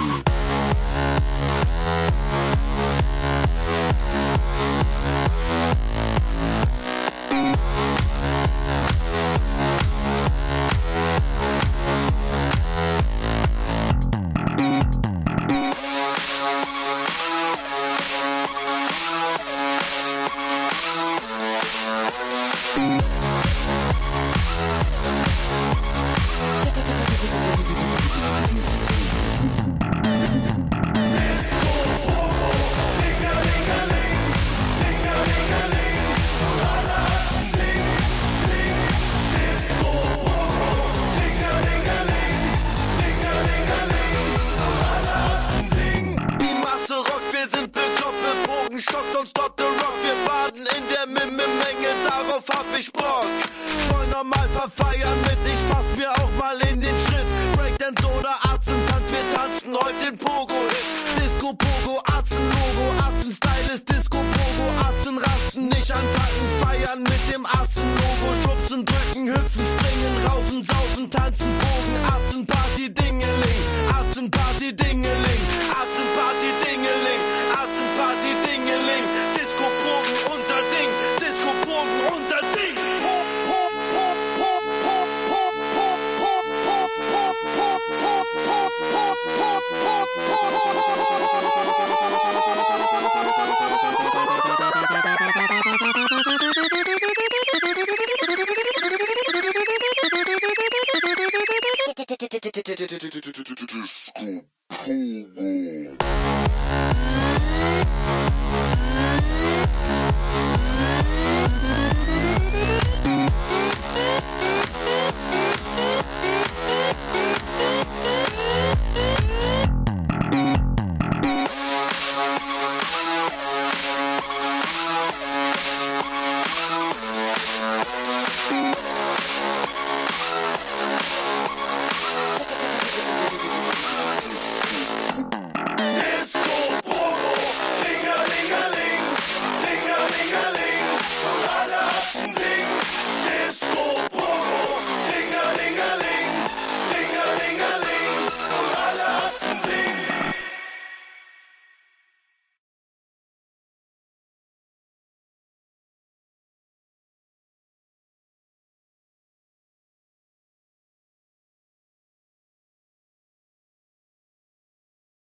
Stockt uns dort the Rock, wir baden in der Menge, darauf hab ich Bock. Voll normal verfeiern mit, ich fass mir auch mal in den Schritt. Breakdance oder Arzentanz, wir tanzen heute den Pogo-Hit. Disco, Pogo, Arzen-Logo, Arzen-Style ist Disco, Pogo, Arzen rasten, nicht antanken, feiern mit dem Arzen-Logo. Schubsen, drücken, hüpfen, springen, rausen, sausen, tanzen, Bogen, Arzen-Party, Dingeling, Arzen-Party, Dingeling, Arzen-Party, Dingeling, Arzen-Party, Dingeling, Disco-Pogen, unser Ding, Disco-Pogen, unser Ding. Disco Pogo.